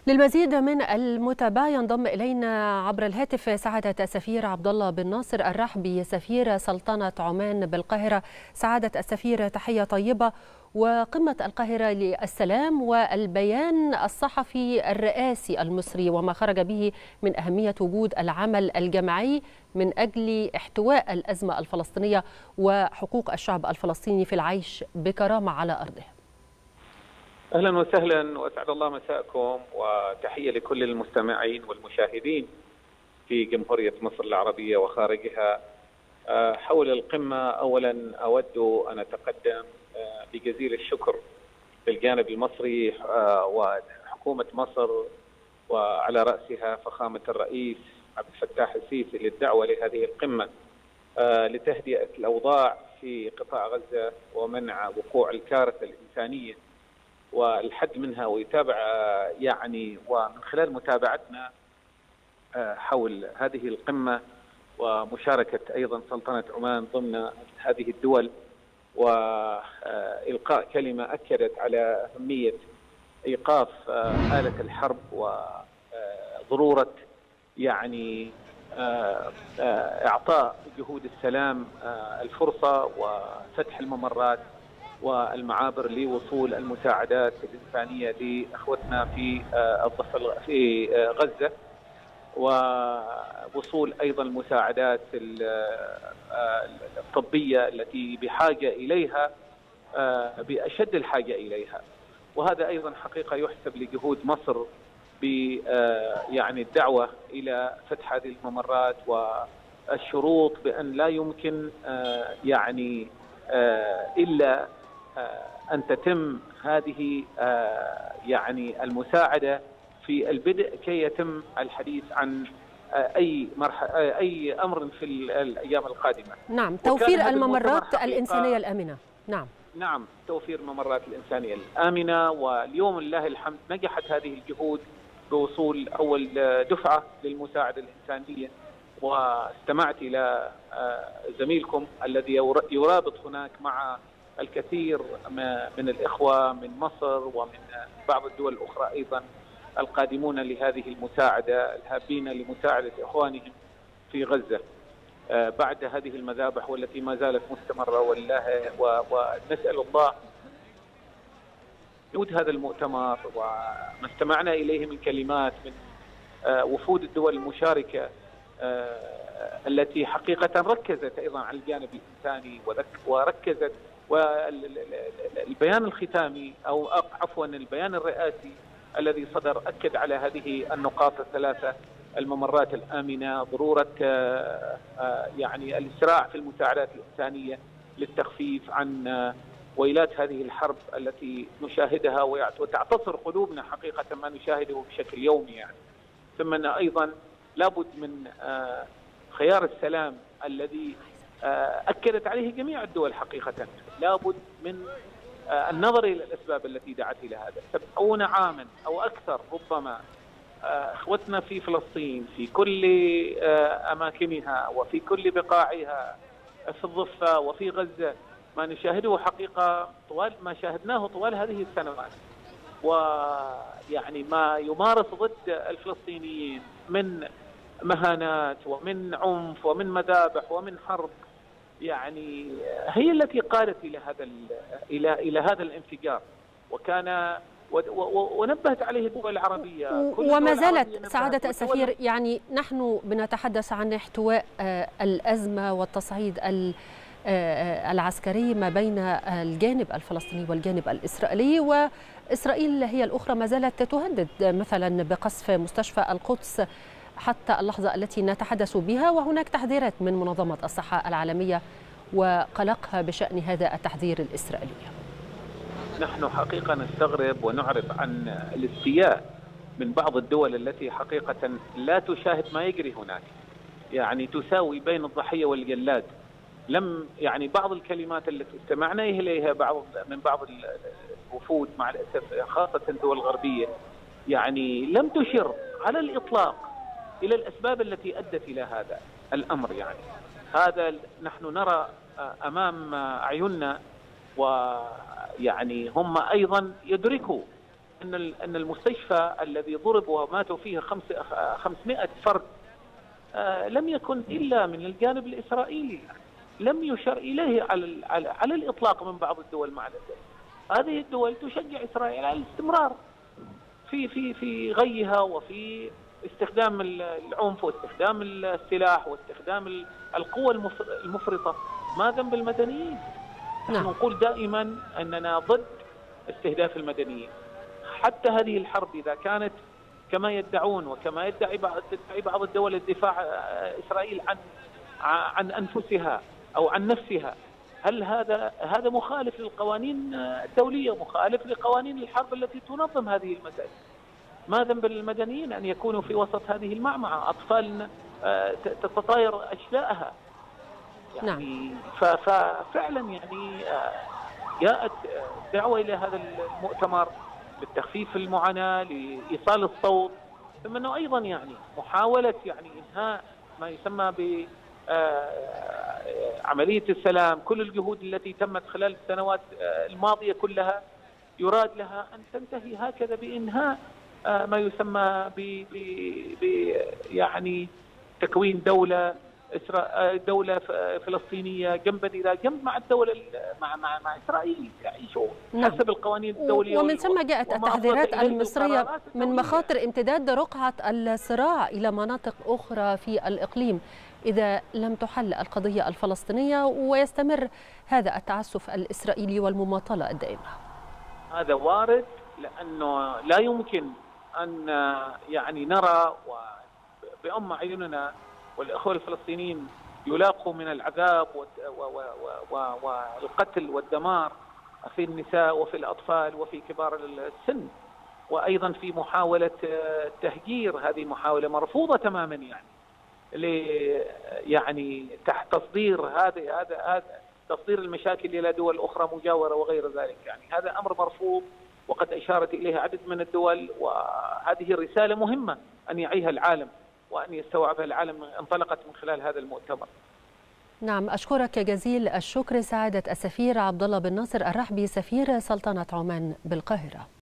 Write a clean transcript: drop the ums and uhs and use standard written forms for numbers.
للمزيد من المتابعة ينضم إلينا عبر الهاتف سعادة السفير عبد الله بن ناصر الرحبي سفير سلطنة عمان بالقاهرة. سعادة السفير، تحية طيبة. وقمة القاهرة للسلام والبيان الصحفي الرئاسي المصري وما خرج به من أهمية وجود العمل الجماعي من أجل احتواء الأزمة الفلسطينية وحقوق الشعب الفلسطيني في العيش بكرامة على أرضه. أهلا وسهلا وأسعد الله مساءكم، وتحية لكل المستمعين والمشاهدين في جمهورية مصر العربية وخارجها. حول القمة، أولا أود أن أتقدم بجزيل الشكر للجانب المصري وحكومة مصر وعلى رأسها فخامة الرئيس عبد الفتاح السيسي للدعوة لهذه القمة لتهدئة الأوضاع في قطاع غزة ومنع وقوع الكارثة الإنسانية والحد منها، ويتابع ومن خلال متابعتنا حول هذه القمة ومشاركة أيضا سلطنة عمان ضمن هذه الدول، وإلقاء كلمة أكدت على أهمية إيقاف آلة الحرب وضرورة إعطاء جهود السلام الفرصة وفتح الممرات والمعابر لوصول المساعدات الإنسانية لأخوتنا في غزة، ووصول أيضا المساعدات الطبية التي بحاجة إليها بأشد الحاجة إليها. وهذا أيضا حقيقة يحسب لجهود مصر الدعوة إلى فتح هذه الممرات والشروط بأن لا يمكن إلا أن تتم هذه المساعدة في البدء كي يتم الحديث عن أي أمر في الأيام القادمة. نعم، توفير الممرات الإنسانية الآمنة. نعم، توفير الممرات الإنسانية الآمنة. واليوم لله الحمد نجحت هذه الجهود بوصول أول دفعة للمساعدة الإنسانية، واستمعت إلى زميلكم الذي يرابط هناك مع الكثير من الإخوة من مصر ومن بعض الدول الأخرى أيضا القادمون لهذه المساعدة، الهابين لمساعدة إخوانهم في غزة بعد هذه المذابح والتي ما زالت مستمرة. ونسأل الله وجود هذا المؤتمر وما استمعنا إليه من كلمات من وفود الدول المشاركة التي حقيقة ركزت أيضا على الجانب الإنساني وركزت، والبيان الختامي أو عفوا البيان الرئاسي الذي صدر أكد على هذه النقاط الثلاثة: الممرات الآمنة، ضرورة الإسراع في المساعدات الإنسانية للتخفيف عن ويلات هذه الحرب التي نشاهدها وتعتصر قلوبنا حقيقة ما نشاهده بشكل يومي ثم أن أيضا لابد من خيار السلام الذي أكدت عليه جميع الدول حقيقة. لابد من النظر إلى الأسباب التي دعت إلى هذا. 70 عاما أو أكثر ربما إخوتنا في فلسطين في كل أماكنها وفي كل بقاعها في الضفة وفي غزة ما نشاهده حقيقة ما شاهدناه طوال هذه السنوات، ما يمارس ضد الفلسطينيين من مهانات ومن عنف ومن مذابح ومن حرب هي التي قادت إلى هذا الانفجار، ونبهت عليه الدول العربية وما زالت. سعادة السفير، نحن بنتحدث عن احتواء الأزمة والتصعيد العسكري ما بين الجانب الفلسطيني والجانب الإسرائيلي، وإسرائيل هي الأخرى ما زالت تهدد مثلا بقصف مستشفى القدس حتى اللحظة التي نتحدث بها، وهناك تحذيرات من منظمة الصحة العالمية وقلقها بشأن هذا التحذير الإسرائيلي. نحن حقيقة نستغرب ونعرف عن الاستياء من بعض الدول التي حقيقة لا تشاهد ما يجري هناك، تساوي بين الضحية والجلاد. لم بعض الكلمات التي استمعنا إليها من بعض الوفود مع الأسف خاصة الدول الغربية لم تشر على الإطلاق إلى الأسباب التي أدت إلى هذا الأمر. هذا نحن نرى أمام أعيننا، هم أيضا يدركوا أن المستشفى الذي ضرب وماتوا فيه 500 فرد لم يكن إلا من الجانب الإسرائيلي، لم يشر إليه على الإطلاق من بعض الدول مع الأسف. هذه الدول تشجع إسرائيل على الاستمرار في غيها وفي استخدام العنف واستخدام السلاح واستخدام القوى المفرطة. ما ذنب المدنيين؟ نحن نقول دائما أننا ضد استهداف المدنيين. حتى هذه الحرب إذا كانت كما يدعون وكما يدعي بعض الدول الدفاع إسرائيل عن أنفسها أو عن نفسها، هل هذا مخالف للقوانين الدولية، مخالف لقوانين الحرب التي تنظم هذه المسائل؟ ما ذنب المدنيين أن يكونوا في وسط هذه المعمعة؟ أطفال تتطاير أشلاءها يعني. ففعلا يعني جاءت دعوة إلى هذا المؤتمر للتخفيف المعاناة، لإيصال الصوت، ثم أنه أيضا يعني محاولة يعني إنهاء ما يسمى ب عملية السلام. كل الجهود التي تمت خلال السنوات الماضية كلها يراد لها أن تنتهي هكذا بإنهاء ما يسمى ب يعني تكوين دولة فلسطينية جنبا إلى جنب مع الدولة مع إسرائيل يعيشوا حسب القوانين الدولية. ومن ثم جاءت التحذيرات المصرية من مخاطر امتداد رقعة الصراع إلى مناطق أخرى في الإقليم إذا لم تحل القضية الفلسطينية ويستمر هذا التعسف الإسرائيلي والمماطلة الدائمة. هذا وارد، لأنه لا يمكن أن يعني نرى بأم أعيننا والإخوة الفلسطينيين يلاقوا من العذاب والقتل والدمار في النساء وفي الأطفال وفي كبار السن، وأيضا في محاولة تهجير. هذه محاولة مرفوضة تماما يعني تحت تصدير هذا تصدير المشاكل إلى دول أخرى مجاورة وغير ذلك. يعني هذا أمر مرفوض وقد أشارت إليه عدد من الدول، وهذه رسالة مهمة أن يعيها العالم وأن يستوعبها العالم انطلقت من خلال هذا المؤتمر. نعم، أشكرك جزيل الشكر سعادة السفير عبد الله بن ناصر الرحبي سفير سلطنة عمان بالقاهرة.